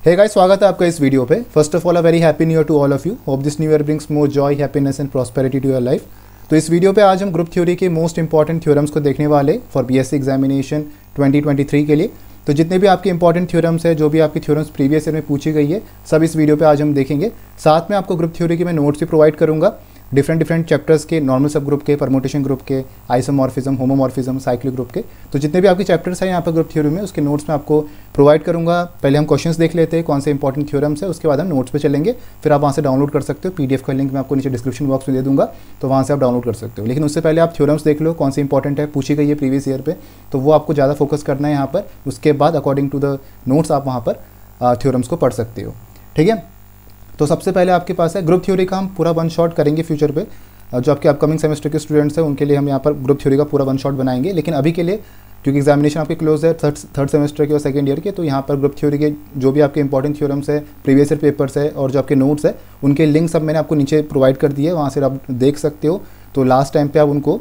Hey guys, स्वागत है आपका इस वीडियो पे। First of all, a very happy new year to all of you. Hope this new year brings more joy, happiness and prosperity to your life. तो इस video पे आज हम ग्रुप थ्योरी के मोस्ट इंपॉर्टेंट थ्योरम्स को देखने वाले for BSc examination 2023 के लिए। तो जितने भी आपके इंपॉर्टेंट थ्योरम्स है, जो भी आपकी थ्योरम्स प्रीवियस ईयर में पूछी गई है, सब इस वीडियो पे आज हम देखेंगे। साथ में आपको ग्रुप थ्योरी के मैं नोट्स भी प्रोवाइड करूँगा, डिफरेंट चैप्टर्स के, नॉर्मल सब ग्रुप के, परमुटेशन ग्रुप के, आइसोमॉर्फिज्म, होमोमॉर्फिज्म, साइक्लिक ग्रुप के। तो जितने भी आपके चैप्टर्स हैं यहाँ पर ग्रुप थ्योरी में, उसके नोट्स मैं आपको प्रोवाइड करूँगा। पहले हम क्वेश्चंस देख लेते हैं कौन से इंपॉर्टेंट थ्योरम्स है, उसके बाद हम नोट्स पे चलेंगे। फिर आप वहाँ से डाउनलोड कर सकते हो। पीडीएफ का लिंक मैं आपको नीचे डिस्क्रिप्शन बॉक्स में दे दूँगा, तो वहाँ से आप डाउनलोड कर सकते हो। लेकिन उससे पहले आप थ्योरम्स देख लो कौन से इंपॉर्टेंट है, पूछी गई है प्रीवियस ईयर पे, तो वो आपको ज़्यादा फोकस करना है यहाँ पर। उसके बाद अकॉर्डिंग टू द नोट्स आप वहाँ पर थ्योरम्स को पढ़ सकते हो। ठीक है, तो सबसे पहले आपके पास है ग्रुप थ्योरी का हम पूरा वन शॉट करेंगे फ्यूचर पे। जो आपके अपकमिंग सेमेस्टर के स्टूडेंट्स हैं उनके लिए हम यहाँ पर ग्रुप थ्योरी का पूरा वन शॉट बनाएंगे। लेकिन अभी के लिए, क्योंकि एग्जामिनेशन आपके क्लोज है थर्ड सेमेस्टर के और सेकंड ईयर के, तो यहाँ पर ग्रुप थ्योरी के जो भी आपके इंपॉर्टेंट थ्योरम्स है, प्रीवियस ईयर पेपर्स है और जो आपके नोट्स है, उनके लिंक सब मैंने आपको नीचे प्रोवाइड कर दिए, वहाँ से आप देख सकते हो। तो लास्ट टाइम पे आप उनको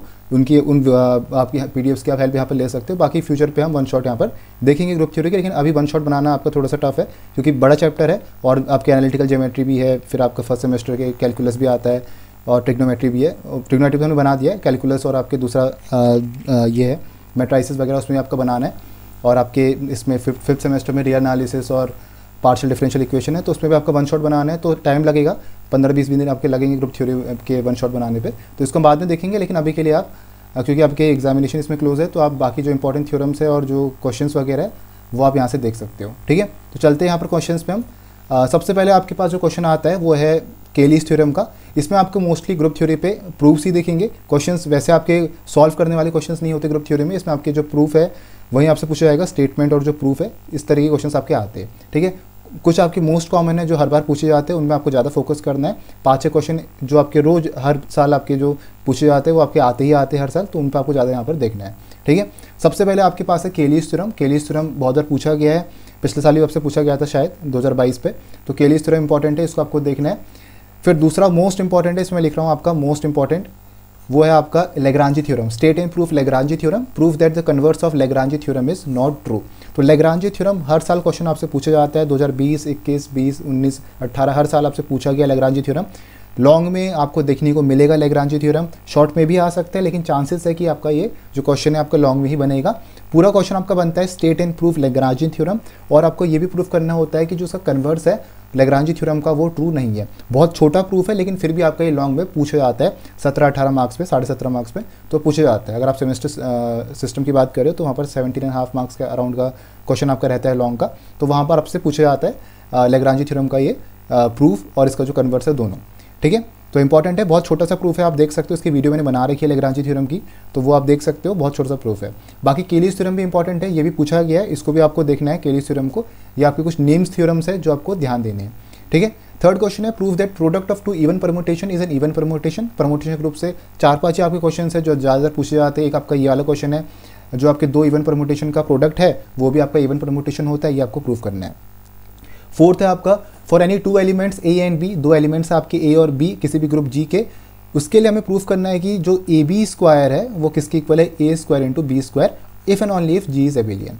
आपकी पीडीएफ्स की आप हेल्प यहाँ पर ले सकते हो। बाकी फ्यूचर पे हम वन शॉट यहाँ पर देखेंगे ग्रुप थ्योरी के। लेकिन अभी वन शॉट बनाना आपका थोड़ा सा टफ है, क्योंकि बड़ा चैप्टर है और आपके एनालिटिकल ज्योमेट्री भी है, फिर आपका फर्स्ट सेमेस्टर के कैलकुलस भी आता है और ट्रिग्नोमेट्री भी है। ट्रिग्नोमेट्री तो हमने बना दिया है, कैलकुलस और आपके दूसरा ये है मैट्राइसिस वगैरह, उसमें आपका बनाना है। और आपके इसमें फिफ्थ सेमेस्टर में रियल एनालिसिस और पार्शियल डिफरेंशियल इक्वेशन है, तो उसमें भी आपका वन शॉट बनाना है। तो टाइम लगेगा, 15-20 दिन आपके लगेंगे ग्रुप थ्योरी के वन शॉट बनाने पे। तो इसको बाद में देखेंगे। लेकिन अभी के लिए आप, क्योंकि आपके एग्जामिनेशन इसमें क्लोज है, तो आप बाकी जो इंपॉर्टेंट थ्योरम्स है और जो क्वेश्चंस वगैरह है वो आप यहाँ से देख सकते हो। ठीक है, तो चलते हैं यहाँ पर क्वेश्चंस पे हम। सबसे पहले आपके पास जो क्वेश्चन आता है वो है केलीज थ्योरम का। इसमें आपको मोस्टली ग्रुप थ्योरी पे प्रूफ्स ही देखेंगे। क्वेश्चंस वैसे आपके सॉल्व करने वाले क्वेश्चंस नहीं होते ग्रुप थ्योरी में। इसमें आपके जो प्रूफ है वहीं आपसे पूछा जाएगा, स्टेटमेंट और जो प्रूफ है, इस तरह के क्वेश्चंस आपके आते हैं। ठीक है, कुछ आपके मोस्ट कॉमन है जो हर बार पूछे जाते हैं, उनमें आपको ज़्यादा फोकस करना है। 5-6 क्वेश्चन जो आपके रोज़ हर साल आपके जो पूछे जाते हैं वो आपके आते ही आते हैं हर साल, तो उन पर आपको ज़्यादा यहाँ पर देखना है। ठीक है, सबसे पहले आपके पास है केलीज थ्योरम। केलीज थ्योरम बहुत बार पूछा गया है, पिछले साल भी आपसे पूछा गया था शायद 2022 पे। तो केलीज थ्योरम इंपॉर्टेंट है, इसको आपको देखना है। फिर दूसरा मोस्ट इंपॉर्टेंट है, इसमें लिख रहा हूँ आपका मोस्ट इंपॉर्टेंट, वो है आपका Lagrange theorem. State and proof Lagrange theorem. Proof that the converse of Lagrange theorem is not true. तो लैग्रांजी थ्योरम हर साल क्वेश्चन आपसे पूछा जाता है, 2020, 21, 20, 19, 18 हर साल आपसे पूछा गया लैग्रांजी थ्योरम। लॉन्ग में आपको देखने को मिलेगा लैग्रांजी थ्योरम, शॉर्ट में भी आ सकता है, लेकिन चांसेस है कि आपका ये जो क्वेश्चन है आपका लॉन्ग में ही बनेगा। पूरा क्वेश्चन आपका बनता है state and proof Lagrange theorem, और आपको ये भी प्रूफ करना होता है कि जो उसका कन्वर्स है लैग्रांजी थ्योरम का वो ट्रू नहीं है। बहुत छोटा प्रूफ है, लेकिन फिर भी आपका ये लॉन्ग में पूछा जाता है 17-18 मार्क्स पे, 17.5 मार्क्स पे तो पूछा जाता है। अगर आप सेमेस्टर सिस्टम की बात करें तो वहाँ पर 17.5 मार्क्स के अराउंड का क्वेश्चन आपका रहता है लॉन्ग का, तो वहाँ पर आपसे पूछा जाता है लैग्रांजी थ्योरम का ये प्रूफ और इसका जो कन्वर्स है दोनों। ठीक है, तो इंपॉर्टेंट है, बहुत छोटा सा प्रूफ है, आप देख सकते हो। इसकी वीडियो मैंने बना रखी है लैग्रांजी थ्योरम की, तो वो आप देख सकते हो, बहुत छोटा सा प्रूफ है। बाकी केलीज थ्योरम भी इंपॉर्टेंट है, ये भी पूछा गया है, इसको भी आपको देखना है केलीज थ्योरम को। ये आपके कुछ नेम्स थ्योरम्स है जो आपको ध्यान देने हैं। ठीक है, थर्ड क्वेश्चन है proof that product of 2 even permutation is an even permutation. Permutation group से 4-5 आपके क्वेश्चन है जो ज़्यादातर पूछे जाते हैं। एक आपका ये वाला क्वेश्चन है, जो आपके 2 इवन परमुटेशन का प्रोडक्ट है वो भी आपका इवन परमुटेशन होता है, ये आपको प्रूफ करना है। फोर्थ है आपका for any 2 elements a and b, 2 elements आपके ए और बी किसी भी ग्रुप जी के, उसके लिए हमें प्रूफ करना है कि जो ए बी स्क्वायर है वो किसके इक्वल है, a square into b square, if and only if g is abelian.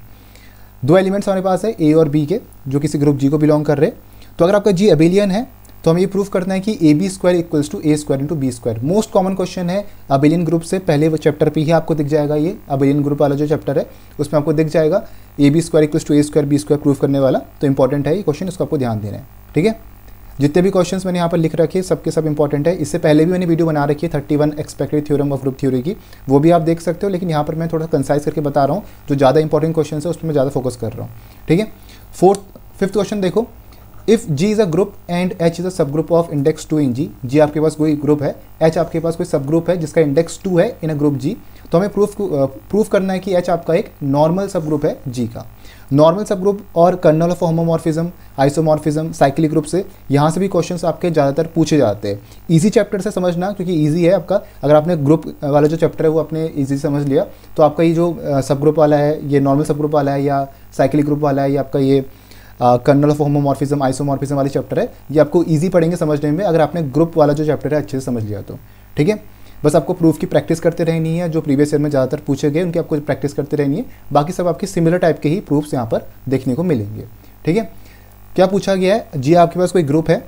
2 elements हमारे पास है ए और बी के, जो किसी ग्रुप जी को बिलोंग कर रहे हैं। तो अगर आपका जी एबिलियन है तो हमें ये प्रूफ करना है कि a b square equals to a square into b square. Most common question है अबिलियन ग्रुप से, पहले वो चैप्टर पे ही आपको दिख जाएगा। ये अबिलियन ग्रुप वाला जो चैप्टर है उसमें आपको दिख जाएगा a b square equals to a square b square proof करने वाला। तो इंपॉर्टेंट है ये क्वेश्चन, इसको आपको ध्यान देना है। ठीक है, जितने भी क्वेश्चंस मैंने यहाँ पर लिख रखे सबके सब इंपॉर्टेंट है। इससे पहले भी मैंने वीडियो बना रखी है 31 expected theorem of group theory की, वो भी आप देख सकते हो। लेकिन यहाँ पर मैं थोड़ा कंसाइज करके बता रहा हूँ, जो ज़्यादा इंपॉर्टेंट क्वेश्चन है उस पर मैं ज़्यादा फोकस कर रहा हूँ। ठीक है, फिफ्थ क्वेश्चन देखो, if G is a group and H is a subgroup of index 2 in G। G आपके पास कोई ग्रुप है, H आपके पास कोई सब ग्रुप है जिसका इंडेक्स 2 है इन अ ग्रुप G, तो हमें प्रूफ करना है कि H आपका एक नॉर्मल सब ग्रुप है G का। नॉर्मल सब ग्रुप और kernel of homomorphism, isomorphism, cyclic group से, यहाँ से भी क्वेश्चंस आपके ज़्यादातर पूछे जाते हैं। इजी चैप्टर से समझना, क्योंकि इजी है आपका। अगर आपने ग्रुप वाला जो चैप्टर है वो आपने इजी समझ लिया, तो आपका ये जो सब ग्रुप वाला है, ये नॉर्मल सब ग्रुप वाला है या साइक्लिक ग्रुप वाला है, या आपका ये कर्नल ऑफ होमोमॉर्फिज्म, आइसोमॉर्फिज्म वाली चैप्टर है, ये आपको इजी पढ़ेंगे समझने में अगर आपने ग्रुप वाला जो चैप्टर है अच्छे से समझ लिया तो। ठीक है, बस आपको प्रूफ की प्रैक्टिस करते रहनी है, जो प्रीवियस ईयर में ज़्यादातर पूछे गए उनकी आपको प्रैक्टिस करते रहनी है। बाकी सब आपके सिमिलर टाइप के ही प्रूफ्स यहाँ पर देखने को मिलेंगे। ठीक है, क्या पूछा गया है, जी आपके पास कोई ग्रुप है,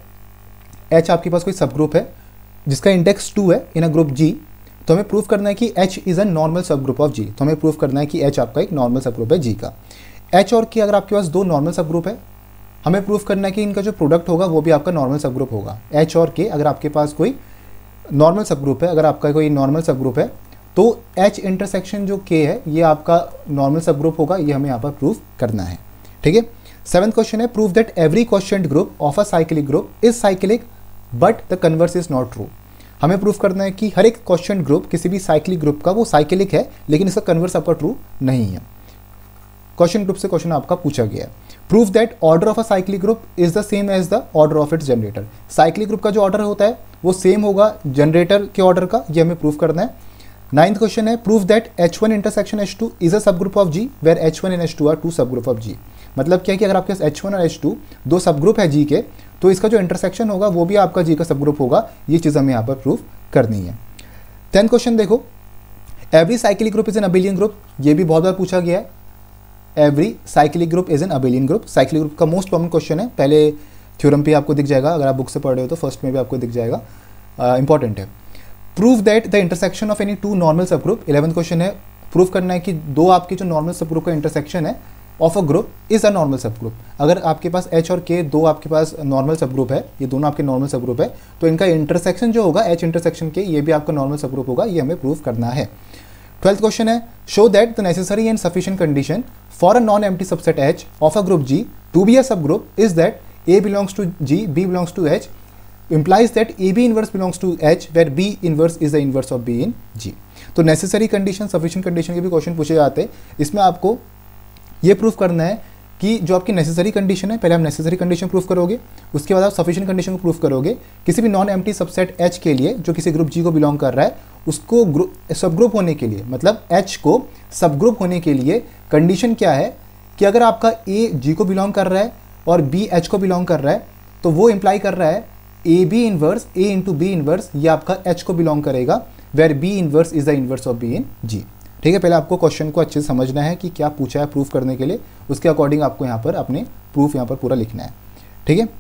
एच आपके पास कोई सब ग्रुप है जिसका इंडेक्स 2 है इन अ ग्रुप जी, तो हमें प्रूव करना है कि H is a normal subgroup of G. तो हमें प्रूव करना है कि एच आपका एक नॉर्मल सब ग्रुप है जी का। एच और के अगर आपके पास दो नॉर्मल सब ग्रुप है, हमें प्रूव करना है कि इनका जो प्रोडक्ट होगा वो भी आपका नॉर्मल सब ग्रुप होगा। एच और के अगर आपके पास कोई नॉर्मल सब ग्रुप है, अगर आपका कोई नॉर्मल सब ग्रुप है तो एच इंटरसेक्शन जो के है ये आपका नॉर्मल सब ग्रुप होगा, ये हमें यहाँ पर प्रूव करना है। ठीक है, 7th क्वेश्चन है, prove that every quotient group of a cyclic group is cyclic but the converse is not true. हमें प्रूफ करना है कि हर एक क्वेश्चन ग्रुप किसी भी साइक्लिक ग्रुप का वो साइक्लिक है, लेकिन इसका कन्वर्स आपका ट्रू नहीं है। क्वेश्चन ग्रुप से क्वेश्चन आपका पूछा गया है, prove that order of a cyclic group is the same as the order of its generator. Cyclic group का जो ऑर्डर होता है वो सेम होगा जनरेटर के ऑर्डर का, ये हमें प्रूफ करना है। 9th क्वेश्चन है, prove that H1 intersection H2 is a subgroup of G where H1 and H2 are two subgroup of G. मतलब क्या है कि अगर आपके पास H1 और H2 दो सब ग्रुप है जी के, तो इसका जो इंटरसेक्शन होगा वो भी आपका जी का सब ग्रुप होगा। ये चीज़ हमें यहाँ पर प्रूफ करनी है। 10th क्वेश्चन देखो, every cyclic group is an abelian group. ये भी बहुत बार पूछा गया है, every cyclic group is an abelian group. Cyclic group का मोस्ट कॉमन क्वेश्चन है, पहले थ्योरम पे आपको दिख जाएगा, अगर आप बुक से पढ़ रहे हो तो फर्स्ट में भी आपको दिख जाएगा, इंपॉर्टेंट है। Prove that the intersection of any two normal subgroup. 11th question है, प्रूव करना है कि दो आपके जो नॉर्मल सब ग्रुप का इंटरसेक्शन है of a group is a normal subgroup. अगर आपके पास एच और के दो आपके पास नॉर्मल सब ग्रुप है, ये दोनों आपके नॉर्मल सब ग्रुप है, तो इनका इंटरसेक्शन जो होगा एच इंटरसेक्शन के, ये भी आपका नॉर्मल सब ग्रुप होगा, ये हमें प्रूव करना है। 12th क्वेश्चन है, show that the necessary and sufficient condition for a non empty subset H of a group G to be a subgroup is that a belongs to G, b belongs to H, implies that AB inverse belongs to H where B inverse is the inverse of B in G। तो necessary condition, sufficient condition के भी question पूछे जाते हैं। इसमें आपको ये proof करना है कि जो आपकी नेसेसरी कंडीशन है, पहले आप नेसेसरी कंडीशन प्रूफ करोगे, उसके बाद आप सफिशिएंट कंडीशन को प्रूफ करोगे। किसी भी नॉन एम्प्टी सबसेट H के लिए जो किसी ग्रुप G को बिलोंग कर रहा है, उसको सब ग्रुप होने के लिए, मतलब H को सब ग्रुप होने के लिए कंडीशन क्या है कि अगर आपका A G को बिलोंग कर रहा है और B H को बिलोंग कर रहा है, तो वो इंप्लाई कर रहा है a b inverse a into b inverse ये आपका एच को बिलोंग करेगा, where b inverse is the inverse of b in G. ठीक है, पहले आपको क्वेश्चन को अच्छे से समझना है कि क्या पूछा है प्रूफ करने के लिए, उसके अकॉर्डिंग आपको यहाँ पर अपने प्रूफ यहाँ पर पूरा लिखना है। ठीक है,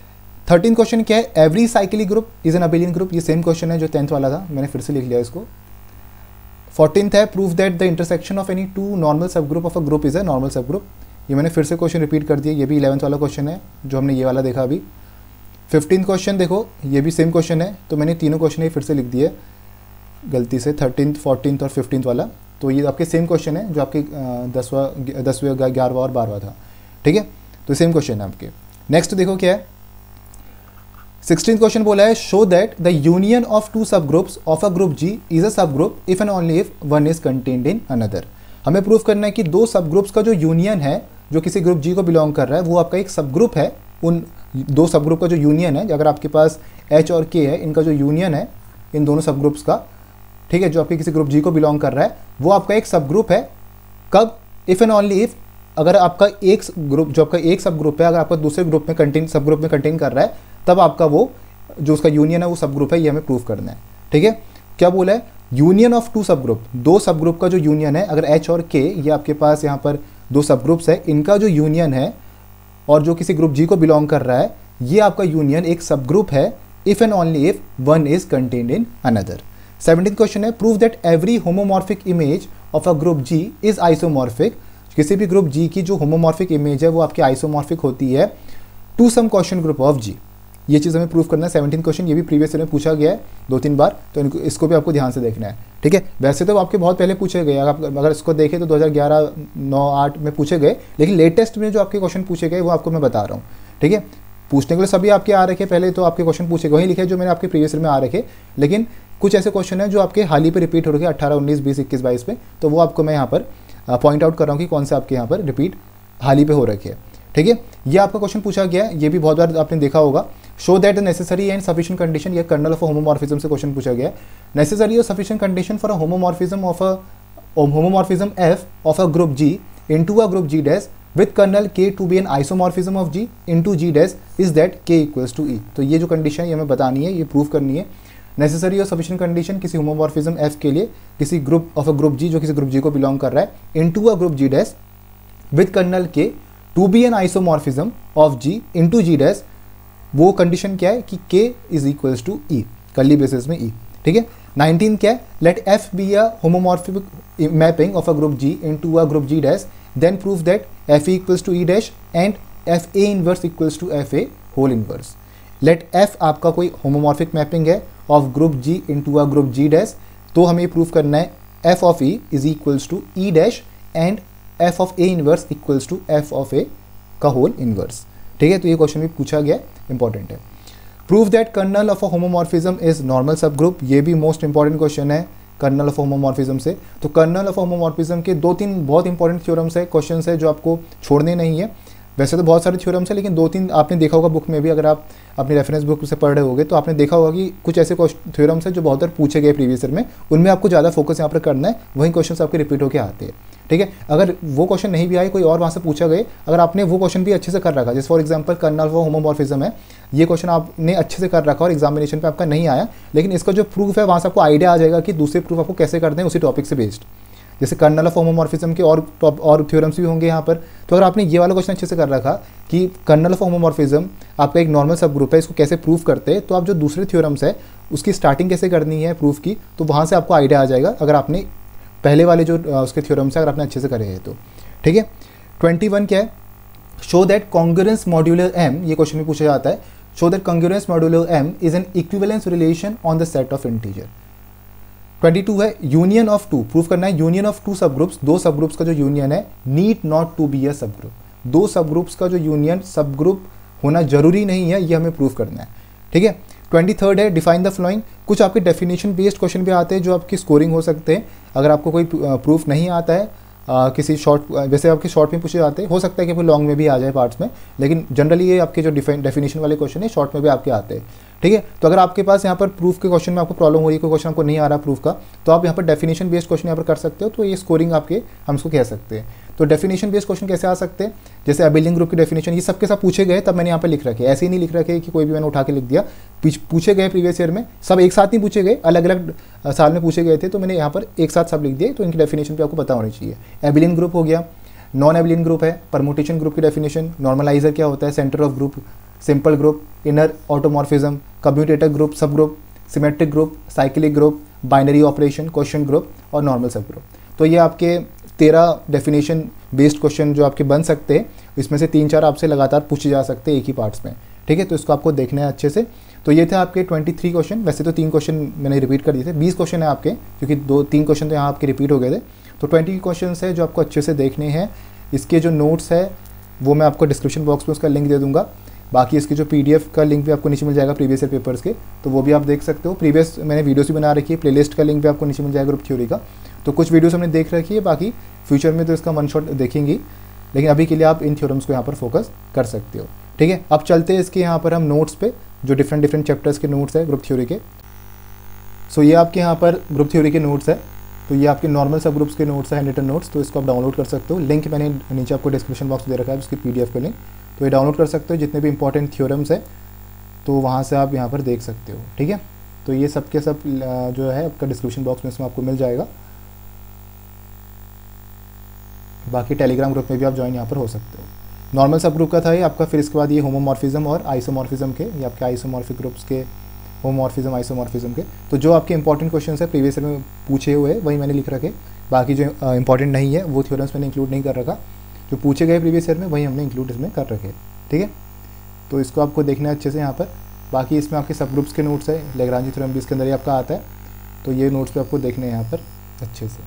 13 क्वेश्चन क्या है, every cyclic group is an abelian group. ये सेम क्वेश्चन है जो 10th वाला था, मैंने फिर से लिख लिया इसको। 14th है, proof that the intersection of any two normal subgroup of a group is a normal subgroup. ये मैंने फिर से क्वेश्चन रिपीट कर दिया, ये भी 11th वाला क्वेश्चन है जो हमने ये वाला देखा अभी। 15th क्वेश्चन देखो, ये भी सेम क्वेश्चन है, तो मैंने तीनों क्वेश्चन ही फिर से लिख दिए गलती से, 13th, 14th और 15th वाला। तो ये आपके सेम क्वेश्चन है जो आपके 10वें 11वां और 12वां था। ठीक है, तो सेम क्वेश्चन है आपके। नेक्स्ट देखो क्या है, 16th क्वेश्चन बोला है, show that the union of two subgroups of a group G is a subgroup if and only if one is contained in another. हमें प्रूफ करना है कि दो सब ग्रुप्स का जो यूनियन है, जो किसी ग्रुप जी को बिलोंग कर रहा है, वो आपका एक सब ग्रुप है। उन दो सब ग्रुप का जो यूनियन है, अगर आपके पास एच और के है, इनका जो यूनियन है इन दोनों सब ग्रुप्स का, ठीक है, जो आपके किसी ग्रुप जी को बिलोंग कर रहा है, वो आपका एक सब ग्रुप है। कब? इफ़ एंड ओनली इफ अगर आपका एक ग्रुप, जो आपका एक सब ग्रुप है, अगर आपका दूसरे ग्रुप में कंटेन, सब ग्रुप में कंटेन कर रहा है, तब आपका वो जो उसका यूनियन है वो सब ग्रुप है, ये हमें प्रूफ करना है। ठीक है, क्या बोला है, union of two subgroup, दो सब ग्रुप का जो यूनियन है, अगर एच और के ये आपके पास यहाँ पर दो सब ग्रुप्स है, इनका जो यूनियन है और जो किसी ग्रुप जी को बिलोंग कर रहा है, ये आपका यूनियन एक सब ग्रुप है if and only if one is contained in another. 17th question है, prove that every homomorphic image of a group G is isomorphic. किसी भी ग्रुप जी की जो होमोमॉर्फिक इमेज है वो आपकी आइसोमॉर्फिक होती है to some quotient group of G. ये चीज़ हमें प्रूफ करना है। 17th क्वेश्चन ये भी प्रीवियस ईयर में पूछा गया है 2-3 बार, तो इसको भी आपको ध्यान से देखना है। ठीक है, वैसे तो आपके बहुत पहले पूछे गए, अगर इसको देखें तो 2011, 9, 8 में पूछे गए, लेकिन लेटेस्ट में जो आपके क्वेश्चन पूछे गए वो आपको मैं बता रहा हूँ। ठीक है, पूछने के लिए सभी आपके आ रखे, पहले तो आपके क्वेश्चन पूछे वही लिखे जो मैंने आपके प्रीवियस ईयर में आ रखे, लेकिन कुछ ऐसे क्वेश्चन है जो आपके हाल ही पे रिपीट हो रखे 18, 19, 20, 21, 22 पे, तो वो आपको मैं यहाँ पर पॉइंट आउट कर रहा हूँ कि कौन से आपके यहाँ पर रिपीट हाल ही पे हो रखे हैं। ठीक है, ये आपका क्वेश्चन पूछा गया है, ये भी बहुत बार आपने देखा होगा। Show that the necessary and sufficient condition, ये कर्नल ऑफ होमोमॉर्फिज्म से क्वेश्चन पूछा गया है। नेसेसरी और sufficient condition for a homomorphism f of a group G into a group G dash with kernel K to be an isomorphism of G into G dash is that K equals to e. तो ये जो condition है ये हमें बतानी है, ये prove करनी है। नेसेसरी और सफिशिएंट कंडीशन किसी होमोमॉर्फिज्म एफ के लिए किसी group of a group G जो किसी ग्रुप जी को बिलोंग कर रहा है into a group G dash with kernel K to be an isomorphism of G into G dash, वो कंडीशन क्या है कि k is equals to e, curly braces में ई, ठीक है। 19 क्या है, let f be a homomorphic mapping of a group G into a group G dash, then prove that f e equals to e dash and f a inverse equals to f a whole inverse. Let f आपका कोई homomorphic mapping है of group G into a group G dash, तो हमें prove करना है f of e is equals to e dash and f of a inverse equals to f of a का whole inverse, ठीक है। तो ये क्वेश्चन भी पूछा गया, इंपॉर्टेंट है। Prove that kernel of a homomorphism is normal subgroup, ये भी मोस्ट इंपॉर्टेंट क्वेश्चन है कर्नल ऑफ होमोमॉर्फिज्म से। तो कर्नल ऑफ होमोमॉर्फिज्म के 2-3 बहुत इंपॉर्टेंट थ्योरम्स है, क्वेश्चंस है जो आपको छोड़ने नहीं है। वैसे तो बहुत सारे थ्योरम्स है, लेकिन 2-3 आपने देखा होगा बुक में भी, अगर आप अपनी रेफरेंस बुक से पढ़ रहे होगे तो आपने देखा होगा कि कुछ ऐसे थ्योरम्स है जो बहुत बार पूछे गए प्रीवियस ईयर में, उनमें आपको ज़्यादा फोकस यहाँ पर करना है, वही क्वेश्चन आपके रिपीट होकर आते हैं, ठीक है। अगर वो क्वेश्चन नहीं भी आए, कोई और वहाँ से पूछा गए, अगर आपने वो क्वेश्चन भी अच्छे से कर रखा, जैसे for example kernel of homomorphism है, ये क्वेश्चन आपने अच्छे से कर रखा और एग्जामिनेशन पे आपका नहीं आया, लेकिन इसका जो प्रूफ है वहाँ से आपको आइडिया आ जाएगा कि दूसरे प्रूफ आपको कैसे करते हैं उसी टॉपिक से बेस्ड। जैसे कर्नल ऑफ होमोमॉर्फिज्म के और थ्योरम्स भी होंगे यहाँ पर। तो अगर आपने ये वाला क्वेश्चन अच्छे से कर रखा कि कर्नल ऑफ होमोमॉर्फिज्म आपका एक नॉर्मल सब ग्रुप है, इसको कैसे प्रूफ करते हैं, तो आप जो दूसरे थ्योरम्स है उसकी स्टार्टिंग कैसे करनी है प्रूफ की, तो वहाँ से आपको आइडिया आ जाएगा अगर आपने पहले वाले जो उसके थ्योरम्स है अगर आपने अच्छे से करे हैं तो, ठीक है। 21 क्या है, show that congruence modular M, ये क्वेश्चन भी पूछा जाता है, show that congruence modular M is an equivalence relation on the set of integer. 22 है, यूनियन ऑफ टू, प्रूफ करना है union of two subgroups, दो सब ग्रुप्स का जो यूनियन है, need not to be a subgroup, दो subgroups का जो यूनियन सब ग्रुप होना जरूरी नहीं है, ये हमें प्रूफ करना है, ठीक है। 23 है, डिफाइन द फ्लोइंग, कुछ आपके डेफिनेशन बेस्ड क्वेश्चन भी आते हैं जो आपकी स्कोरिंग हो सकते हैं। अगर आपको कोई प्रूफ नहीं आता है किसी शॉर्ट, वैसे आपके शॉर्ट में पूछे जाते हैं, हो सकता है कि कोई लॉन्ग में भी आ जाए पार्ट्स में, लेकिन जनरली ये आपके जो डेफिनेशन वाले क्वेश्चन है शॉर्ट में भी आपके आते हैं, ठीक है। तो अगर आपके पास यहाँ पर प्रूफ के क्वेश्चन में आपको प्रॉब्लम हो रही है, कोई क्वेश्चन आपको नहीं आ रहा प्रूफ का, तो आप यहाँ पर डेफिनेशन बेस्ड क्वेश्चन यहाँ पर कर सकते हो, तो ये स्कोरिंग आपके हम इसको कह सकते हैं। तो डेफिनेशन बेस्ड क्वेश्चन कैसे आ सकते हैं, जैसे अबेलियन ग्रुप की डेफिनेशन, ये सबके साथ पूछे गए, तब मैंने यहाँ पर लिख रखे, ऐसे ही नहीं लिख रखे कि कोई भी मैंने उठा के लिख दिया, पूछे गए प्रीवियस ईयर में, सब एक साथ नहीं पूछे गए, अलग अलग साल में पूछे गए थे, तो मैंने यहाँ पर एक साथ सब लिख दिए, तो इनकी डेफिनेशन भी आपको पता होनी चाहिए। एबेलियन ग्रुप हो गया, नॉन एबेलियन ग्रुप है, परमुटेशन ग्रुप की डेफिनेशन, नॉर्मलाइजर क्या होता है, centre of group, simple group, inner automorphism, commutator group, subgroup, symmetric group, cyclic group, binary operation, quotient group और नॉर्मल सब ग्रुप। तो ये आपके 13 डेफिनेशन बेस्ड क्वेश्चन जो आपके बन सकते हैं, इसमें से 3-4 आपसे लगातार पूछे जा सकते हैं एक ही पार्ट्स में, ठीक है। तो इसको आपको देखना है अच्छे से। तो ये थे आपके 23 क्वेश्चन, वैसे तो 3 क्वेश्चन मैंने रिपीट कर दिए थे, 20 क्वेश्चन है आपके, क्योंकि 2-3 क्वेश्चन तो यहाँ आपके रिपीट हो गए थे। तो 20 क्वेश्चन है जो आपको अच्छे से देखने हैं। इसके जो नोट्स है वो मैं आपको डिस्क्रिप्शन बॉक्स में उसका लिंक दे दूँगा, बाकी इसकी जो PDF का लिंक भी आपको नीचे मिल जाएगा प्रीवियस ईयर पेपर्स के, तो वो भी आप देख सकते हो। प्रीवियस मैंने वीडियोस भी बना रखी है, प्लेलिस्ट का लिंक भी आपको नीचे मिल जाएगा ग्रुप थ्योरी का। तो कुछ वीडियोस हमने देख रखी है, बाकी फ्यूचर में तो इसका वन शॉट देखेंगी, लेकिन अभी के लिए आप इन थ्योरम्स को यहाँ पर फोकस कर सकते हो, ठीक है। अब चलते हैं इसके यहाँ पर हम नोट्स पे, जो डिफरेंट चैप्टर्स के नोट्स है ग्रुप थ्योरी के। सो ये आपके यहाँ पर ग्रुप थ्योरी के नोट्स है, तो ये आपके नॉर्मल सब ग्रुप्स के नोट्स है, हैंड रिटन नोट्स, तो इसको आप डाउनलोड कर सकते हो। लिंक मैंने नीचे आपको डिस्क्रिप्शन बॉक्स में दे रखा है उसकी PDF का लिंक, तो ये डाउनलोड कर सकते हो। जितने भी इंपॉर्टेंट थ्योरम्स है तो वहाँ से आप यहाँ पर देख सकते हो, ठीक है। तो ये सब के सब जो है आपका डिस्क्रिप्शन बॉक्स में इसमें आपको मिल जाएगा। बाकी टेलीग्राम ग्रुप में भी आप ज्वाइन यहाँ पर हो सकते हो। नॉर्मल सब ग्रुप का था ये आपका, फिर इसके बाद ये होमोमॉर्फिज्म और आइसोमॉर्फिज्म के, ये आपके आइसोमॉर्फिक ग्रुप्स के, होमोमॉर्फिज्म आइसोमॉर्फिज्म के। तो जो आपके इंपॉर्टेंट क्वेश्चन है प्रीवियस ईयर में पूछे हुए वही मैंने लिख रखे, बाकी जो इंपॉर्टेंट नहीं है वो थ्योरम्स मैंने इंक्लूड नहीं कर रखा, जो पूछे गए प्रीवियस ईयर में वही हमने इंक्लूड इसमें कर रखे, ठीक है। तो इसको आपको देखना है अच्छे से यहाँ पर। बाकी इसमें आपके सब ग्रुप्स के नोट्स है, लेग्रांजी थ्योरम भी इसके अंदर ही आपका आता है, तो ये नोट्स पे आपको देखने हैं यहाँ पर अच्छे से,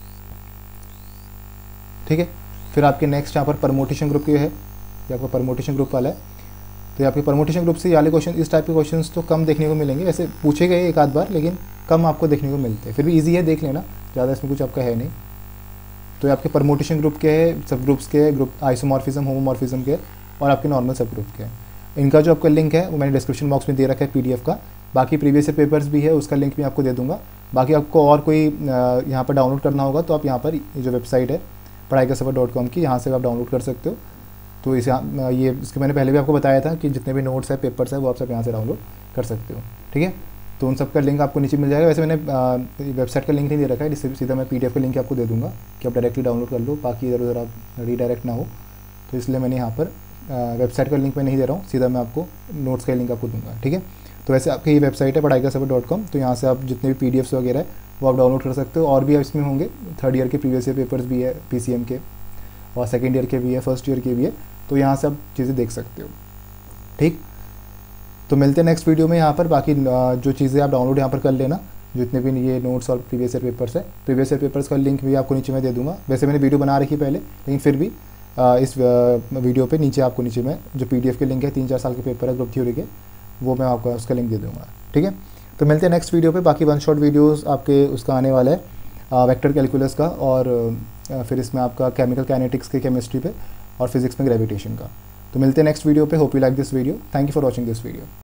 ठीक है। फिर आपके नेक्स्ट यहाँ पर परमोटेशन ग्रुप के है, ये आपका परमोटेशन ग्रुप वाला है। तो ये आपके परमोटेशन ग्रुप से ये वाले क्वेश्चन, इस टाइप के क्वेश्चंस तो कम देखने को मिलेंगे, वैसे पूछे गए एक आध बार, लेकिन कम आपको देखने को मिलते हैं, फिर भी ईजी है, देख लेना, ज़्यादा इसमें कुछ आपका है नहीं। तो ये आपके परमोटेशन ग्रुप के है, सब ग्रुप्स के, ग्रुप आइसोमॉर्फिज्म, होमोमॉर्फिज्म के, और आपके नॉर्मल सब ग्रुप के। इनका जो आपका लिंक है वो मैंने डिस्क्रिप्शन बॉक्स में दे रखा है PDF का। बाकी प्रीवियस ईयर पेपर्स भी है, उसका लिंक भी आपको दे दूंगा। बाकी आपको और कोई यहाँ पर डाउनलोड करना होगा तो आप यहाँ पर ये जो वेबसाइट है पढ़ाईकासफर.com की, यहाँ से आप डाउनलोड कर सकते हो। तो इसे ये इसके मैंने पहले भी आपको बताया था कि जितने भी नोट्स है, पेपर्स है, वो आप सब यहाँ से डाउनलोड कर सकते हो, ठीक है। तो उन सब का लिंक आपको नीचे मिल जाएगा। वैसे मैंने वेबसाइट का लिंक नहीं दे रखा है, जिससे सीधा मैं PDF का लिंक आपको दे दूँगा कि आप डायरेक्टली डाउनलोड कर लो, बाकी इधर उधर आप रीडायरेक्ट ना हो, तो इसलिए मैंने यहाँ पर वेबसाइट का लिंक मैं नहीं दे रहा हूँ, सीधा मैं आपको नोट्स का लिंक आपको दूंगा, ठीक है। तो वैसे आपकी ये वेबसाइट है पढ़ाईकासबर.com, तो यहाँ से आप जितने भी PDFs वगैरह है वो आप डाउनलोड कर सकते हो। और भी इसमें होंगे, 3rd ईयर के प्रीवियस ईयर पेपर्स भी है PCM के, और 2nd ईयर के भी है, 1st ईयर के भी है, तो यहाँ से आप चीज़ें देख सकते हो, ठीक। तो मिलते हैं नेक्स्ट वीडियो में। यहाँ पर बाकी जो चीज़ें आप डाउनलोड यहाँ पर कर लेना, जितने भी ये नोट्स और प्रीवियस ईयर पेपर्स है। प्रीवियस ईयर पेपर्स का लिंक भी आपको नीचे मैं दे दूँगा। वैसे मैंने वीडियो बना रखी पहले, लेकिन फिर भी इस वीडियो पे नीचे आपको नीचे में जो PDF के लिंक है 3-4 साल के पेपर है ग्रुप थ्योरी के, वो मैं आपको उसका लिंक दे दूँगा, ठीक है। तो मिलते हैं नेक्स्ट वीडियो पे। बाकी 1 शॉट वीडियोस आपके उसका आने वाला है वेक्टर कैलकुलस का, और फिर इसमें आपका केमिकल काइनेटिक्स के केमिस्ट्री पे, और फिजिक्स में ग्रेविटेशन का। तो मिलते हैं नेक्स्ट वीडियो पे। Hope you like this video. Thank you for watching this video.